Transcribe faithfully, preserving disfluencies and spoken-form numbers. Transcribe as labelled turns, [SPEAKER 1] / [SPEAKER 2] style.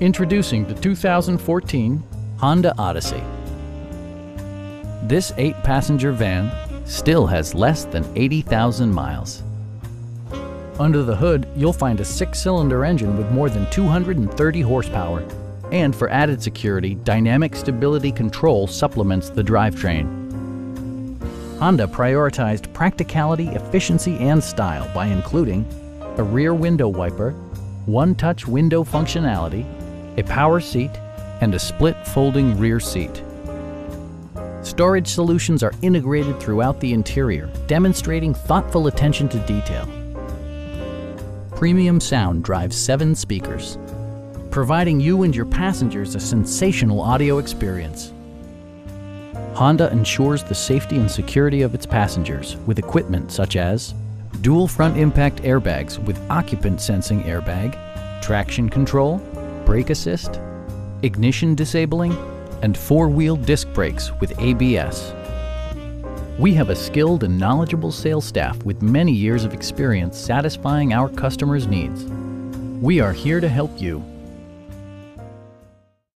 [SPEAKER 1] Introducing the two thousand fourteen Honda Odyssey. This eight-passenger van still has less than eighty thousand miles. Under the hood, you'll find a six-cylinder engine with more than two hundred thirty horsepower. And for added security, dynamic stability control supplements the drivetrain. Honda prioritized practicality, efficiency, and style by including a rear window wiper, one-touch window functionality, a power seat, and a split folding rear seat. Storage solutions are integrated throughout the interior, demonstrating thoughtful attention to detail. Premium sound drives seven speakers, providing you and your passengers a sensational audio experience. Honda ensures the safety and security of its passengers with equipment such as dual front impact airbags with occupant sensing airbag, traction control, brake assist, ignition disabling, and four-wheel disc brakes with A B S. We have a skilled and knowledgeable sales staff with many years of experience satisfying our customers' needs. We are here to help you.